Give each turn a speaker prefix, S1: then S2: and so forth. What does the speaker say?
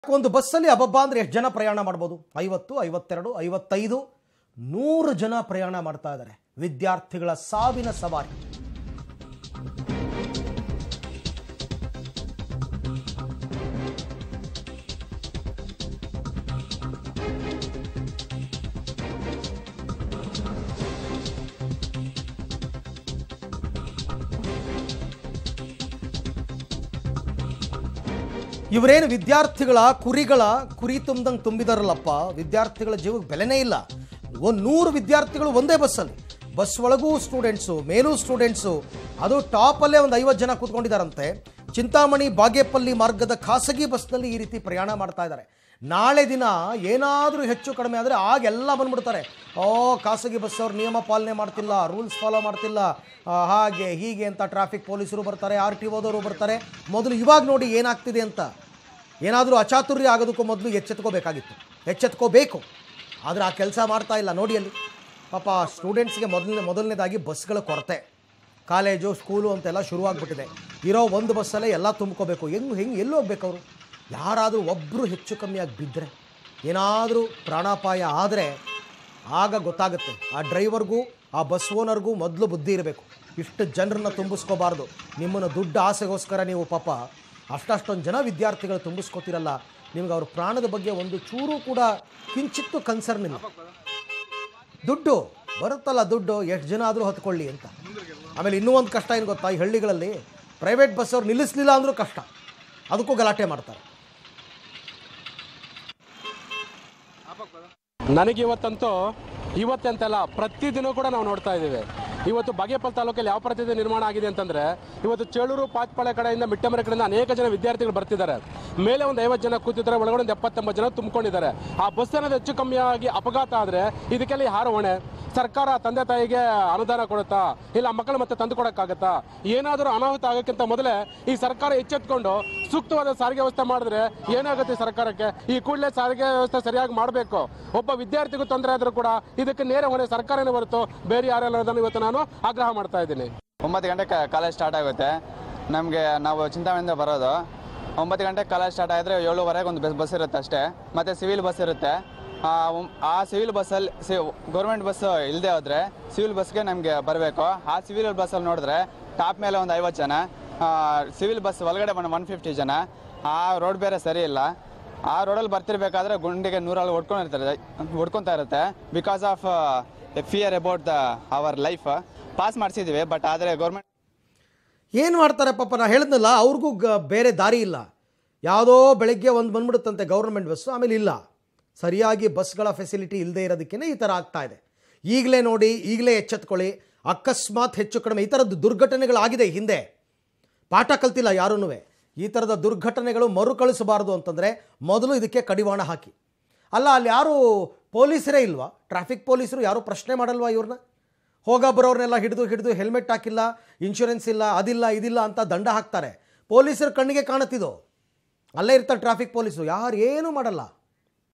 S1: ಒಂದು ಬಸ್ಸಲ್ಲಿ ಅಬ್ಬಬ್ಬ ಅಂದ್ರೆ ಎಷ್ಟು ಜನ ಪ್ರಯಾಣ ಮಾಡ್ಬೋದು? 50, 52, 55, 100 ಜನ ಪ್ರಯಾಣ ಮಾಡ್ತಾ ಇದ್ದಾರೆ. ವಿದ್ಯಾರ್ಥಿಗಳ ಸಾವಿನ ಸವಾರಿ. ಇವರೇನು ವಿದ್ಯಾರ್ಥಿಗಳ ಕುರಿ ತುಂಬ್ದಂಗೆ ತುಂಬಿದಾರಲ್ಲಪ್ಪ. ವಿದ್ಯಾರ್ಥಿಗಳ ಜೀವಕ್ಕೆ ಬೆಲೆನೇ ಇಲ್ಲ. 100 ವಿದ್ಯಾರ್ಥಿಗಳು ಒಂದೇ ಬಸ್ಸಲ್ಲಿ, ಬಸ್ ಒಳಗೂ ಸ್ಟೂಡೆಂಟ್ಸು, ಮೇಲೂ ಸ್ಟೂಡೆಂಟ್ಸು. ಅದು ಟಾಪಲ್ಲೇ ಒಂದು 50 ಜನ ಕೂತ್ಕೊಂಡಿದ್ದಾರಂತೆ. ಚಿಂತಾಮಣಿ ಬಾಗೇಪಲ್ಲಿ ಮಾರ್ಗದ ಖಾಸಗಿ ಬಸ್ನಲ್ಲಿ ಈ ರೀತಿ ಪ್ರಯಾಣ ಮಾಡ್ತಾ ಇದ್ದಾರೆ. ನಾಳೆ ದಿನ ಏನಾದರೂ ಹೆಚ್ಚು ಕಡಿಮೆ ಆದರೆ ಆಗೆಲ್ಲ ಬಂದ್ಬಿಡ್ತಾರೆ. ಖಾಸಗಿ ಬಸ್ ಅವ್ರು ನಿಯಮ ಪಾಲನೆ ಮಾಡ್ತಿಲ್ಲ, ರೂಲ್ಸ್ ಫಾಲೋ ಮಾಡ್ತಿಲ್ಲ, ಹಾಗೆ ಹೀಗೆ ಅಂತ ಟ್ರಾಫಿಕ್ ಪೊಲೀಸರು ಬರ್ತಾರೆ, RTOದವರು ಬರ್ತಾರೆ. ಮೊದಲು ಇವಾಗ ನೋಡಿ ಏನಾಗ್ತಿದೆ ಅಂತ. ಏನಾದರೂ ಅಚಾತುರ್ಯ ಆಗೋದಕ್ಕೂ ಮೊದಲು ಎಚ್ಚೆತ್ಕೋಬೇಕು. ಆದರೆ ಆ ಕೆಲಸ ಮಾಡ್ತಾ ಇಲ್ಲ. ನೋಡಿ ಅಲ್ಲಿ ಪಾಪ ಸ್ಟೂಡೆಂಟ್ಸ್ಗೆ ಮೊದಲನೇದಾಗಿ ಬಸ್ಗಳ ಕೊರತೆ. ಕಾಲೇಜು ಸ್ಕೂಲು ಅಂತೆಲ್ಲ ಶುರುವಾಗ್ಬಿಟ್ಟಿದೆ. ಇರೋ ಒಂದು ಬಸ್ಸಲ್ಲೇ ಎಲ್ಲ ತುಂಬ್ಕೋಬೇಕು. ಹೆಂಗೆ ಎಲ್ಲಿ ಹೋಗ್ಬೇಕು ಅವರು? ಯಾರಾದರೂ ಒಬ್ಬರು ಹೆಚ್ಚು ಕಮ್ಮಿಯಾಗಿ ಬಿದ್ದರೆ, ಏನಾದರೂ ಪ್ರಾಣಾಪಾಯ ಆದರೆ ಆಗ ಗೊತ್ತಾಗುತ್ತೆ. ಆ ಡ್ರೈವರ್ಗೂ ಆ ಬಸ್ ಓನರ್ಗೂ ಮೊದಲು ಬುದ್ಧಿ ಇರಬೇಕು. ಇಷ್ಟು ಜನರನ್ನ ತುಂಬಿಸ್ಕೋಬಾರ್ದು. ನಿಮ್ಮನ್ನು ದುಡ್ಡು ಆಸೆಗೋಸ್ಕರ ನೀವು ಪಾಪ ಅಷ್ಟೊಂದು ಜನ ವಿದ್ಯಾರ್ಥಿಗಳು ತುಂಬಿಸ್ಕೋತಿರಲ್ಲ. ನಿಮ್ಗೆ ಅವ್ರ ಪ್ರಾಣದ ಬಗ್ಗೆ ಒಂದು ಚೂರು ಕೂಡ ಕಿಂಚಿತ್ತು ಕನ್ಸರ್ನ್ ಇಲ್ಲ. ದುಡ್ಡು ಬರುತ್ತಲ್ಲ, ದುಡ್ಡು ಎಷ್ಟು ಜನ ಆದರೂ ಹೊತ್ಕೊಳ್ಳಿ ಅಂತ. ಆಮೇಲೆ ಇನ್ನೂ ಒಂದು ಕಷ್ಟ ಏನು ಗೊತ್ತಾ? ಈ ಹಳ್ಳಿಗಳಲ್ಲಿ ಪ್ರೈವೇಟ್ ಬಸ್ ಅವ್ರು ನಿಲ್ಲಿಸಲಿಲ್ಲ ಅಂದರೂ ಕಷ್ಟ, ಅದಕ್ಕೂ ಗಲಾಟೆ ಮಾಡ್ತಾರೆ.
S2: ನನಗೆ ಇವತ್ತಂತಲ್ಲ, ಪ್ರತಿದಿನ ಕೂಡ ನಾವು ನೋಡ್ತಾ ಇದ್ದೀವಿ. ಇವತ್ತು ಬಾಗೇಪಲ್ಲಿ ತಾಲೂಕಲ್ಲಿ ಯಾವ ಪರಿಸ್ಥಿತಿ ನಿರ್ಮಾಣ ಆಗಿದೆ ಅಂತಂದರೆ, ಇವತ್ತು ಚೇಳೂರು ಪಾಚ್ಪಾಳೆ ಕಡೆಯಿಂದ ಮಿಟ್ಟಮರೆ ಕಡೆಯಿಂದ ಅನೇಕ ಜನ ವಿದ್ಯಾರ್ಥಿಗಳು ಬರ್ತಿದ್ದಾರೆ. ಮೇಲೆ ಒಂದು 50 ಜನ ಕೂತಿದ್ದಾರೆ, ಒಳಗಡೆ ಒಂದು 70-80 ಜನ ತುಂಬಿಕೊಂಡಿದ್ದಾರೆ. ಆ ಬಸ್ ಅನ್ನೋದು ಹೆಚ್ಚು ಕಮ್ಮಿಯಾಗಿ ಅಪಘಾತ ಆದರೆ ಇದಕ್ಕೆಲ್ಲ ಯಾರು ಹೊಣೆ? ಸರ್ಕಾರ ತಂದೆ ತಾಯಿಗೆ ಅನುದಾನ ಕೊಡುತ್ತಾ? ಇಲ್ಲ ಮಕ್ಕಳು ಮತ್ತೆ ತಂದು ಕೊಡೋಕ್ಕಾಗತ್ತಾ? ಏನಾದರೂ ಅನಾಹುತ ಆಗೋಕ್ಕಿಂತ ಮೊದಲೇ ಈ ಸರ್ಕಾರ ಎಚ್ಚೆತ್ಕೊಂಡು ಸೂಕ್ತವಾದ ಸಾರಿಗೆ ವ್ಯವಸ್ಥೆ ಮಾಡಿದ್ರೆ ಏನಾಗುತ್ತೆ ಸರ್ಕಾರಕ್ಕೆ? ಈ ಕೂಡಲೇ ಸಾರಿಗೆ ವ್ಯವಸ್ಥೆ ಸರಿಯಾಗಿ ಮಾಡಬೇಕು. ಒಬ್ಬ ವಿದ್ಯಾರ್ಥಿಗೂ ತೊಂದರೆ ಆದರೂ ಕೂಡ ಇದಕ್ಕೆ ನೇರ ಹೊಣೆ ಸರ್ಕಾರನೇ ಹೊರತು ಬೇರೆ ಯಾರೆಲ್ಲ ಇವತ್ತು ನಾನು ಆಗ್ರಹ ಮಾಡ್ತಾ ಇದ್ದೀನಿ.
S3: 9 ಗಂಟೆಗೆ ಕಾಲೇಜ್ ಸ್ಟಾರ್ಟ್ ಆಗುತ್ತೆ. ನಾವು ಚಿಂತಾಮಣಿಯಿಂದ ಬರೋದು 9 ಗಂಟೆಗೆ ಕಾಲೇಜ್ ಸ್ಟಾರ್ಟ್ ಆಗಿದ್ರೆ 7:15 ಒಂದು ಬಸ್ ಇರುತ್ತೆ ಅಷ್ಟೇ. ಮತ್ತು ಸಿವಿಲ್ ಬಸ್ ಇರುತ್ತೆ. ಆ ಸಿವಿಲ್ ಬಸ್ಸಲ್ಲಿ ಗೌರ್ಮೆಂಟ್ ಬಸ್ ಇಲ್ಲದೆ ಹೋದರೆ ಸಿವಿಲ್ ಬಸ್ಗೆ ನಮಗೆ ಬರಬೇಕು. ಆ ಸಿವಿಲ್ ಬಸ್ಸಲ್ಲಿ ನೋಡಿದ್ರೆ ಟಾಪ್ ಮೇಲೆ ಒಂದು 50 ಜನ, ಸಿವಿಲ್ ಬಸ್ ಒಳಗಡೆ 150 ಜನ. ಆ ರೋಡ್ ಬೇರೆ ಸರಿ ಇಲ್ಲ. ಆ ರೋಡಲ್ಲಿ ಬರ್ತಿರ್ಬೇಕಾದ್ರೆ ಗುಂಡಿಗೆ 100 ಹೊಡ್ಕೊತಾ ಇರುತ್ತೆ. Because of fear about our life. Pass ಮಾಡಿಸಿದ್ದೀವಿ, ಬಟ್ ಆದರೆ ಗೌರ್ಮೆಂಟ್
S1: ಏನು ಮಾಡ್ತಾರೆ ಪಾಪ? ನಾ ಹೇಳಿದ್ನಲ್ಲ, ಅವ್ರಿಗೂ ಬೇರೆ ದಾರಿ ಇಲ್ಲ. ಯಾವುದೋ ಬೆಳಗ್ಗೆ ಒಂದು ಬಂದ್ಬಿಡುತ್ತಂತೆ ಗೌರ್ಮೆಂಟ್ ಬಸ್ಸು, ಆಮೇಲೆ ಇಲ್ಲ. ಸರಿಯಾಗಿ ಬಸ್ಗಳ ಫೆಸಿಲಿಟಿ ಇಲ್ಲದೆ ಇರೋದಕ್ಕೇ ಈ ಥರ ಆಗ್ತಾ ಇದೆ. ಈಗಲೇ ನೋಡಿ, ಈಗಲೇ ಎಚ್ಚೆತ್ಕೊಳ್ಳಿ. ಅಕಸ್ಮಾತ್ ಹೆಚ್ಚು ಕಡಿಮೆ ಈ ಥರದ್ದು ದುರ್ಘಟನೆಗಳಾಗಿದೆ ಹಿಂದೆ, ಪಾಠ ಕಲ್ತಿಲ್ಲ ಯಾರೂ. ಈ ಥರದ ದುರ್ಘಟನೆಗಳು ಮರುಕಳಿಸಬಾರ್ದು ಅಂತಂದರೆ ಮೊದಲು ಇದಕ್ಕೆ ಕಡಿವಾಣ ಹಾಕಿ. ಅಲ್ಲ, ಅಲ್ಲಿ ಯಾರು ಪೊಲೀಸರೇ ಇಲ್ವಾ? ಟ್ರಾಫಿಕ್ ಪೊಲೀಸರು ಯಾರೂ ಪ್ರಶ್ನೆ ಮಾಡಲ್ವಾ ಇವ್ರನ್ನ? ಬರೋರ್ನೆಲ್ಲ ಹಿಡಿದು ಹೆಲ್ಮೆಟ್ ಹಾಕಿಲ್ಲ, ಇನ್ಶೂರೆನ್ಸ್ ಇಲ್ಲ, ಅದಿಲ್ಲ ಇದಿಲ್ಲ ಅಂತ ದಂಡ ಹಾಕ್ತಾರೆ. ಪೊಲೀಸರ ಕಣ್ಣಿಗೆ ಕಾಣುತ್ತಿದ್ದು, ಅಲ್ಲೇ ಇರ್ತಾರೆ ಟ್ರಾಫಿಕ್ ಪೊಲೀಸರು, ಯಾರು ಏನೂ ಮಾಡಲ್ಲ.